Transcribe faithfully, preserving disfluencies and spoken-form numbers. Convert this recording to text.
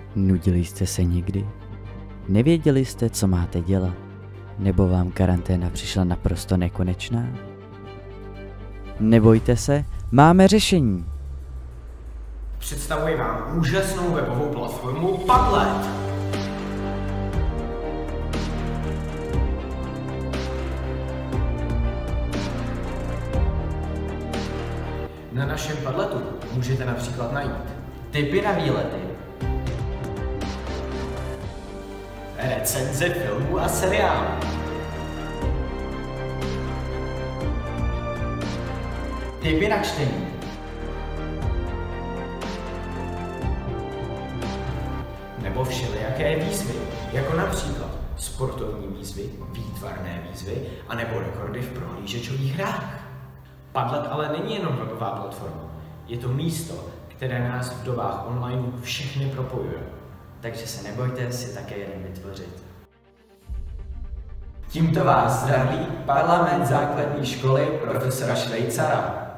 Nudili jste se někdy? Nevěděli jste, co máte dělat? Nebo vám karanténa přišla naprosto nekonečná? Nebojte se, máme řešení. Představuji vám úžasnou webovou platformu Padlet. Na našem Padletu můžete například najít tipy na výlety, recenze filmů a seriálů, tipy na čtení, nebo všelijaké výzvy, jako například sportovní výzvy, výtvarné výzvy, anebo rekordy v prohlížečových hrách. Padlet ale není jenom webová platforma. Je to místo, které nás v dobách online všechny propojuje. Takže se nebojte si také jeden vytvořit. Tímto vás zdraví Parlament základní školy profesora Švejcara.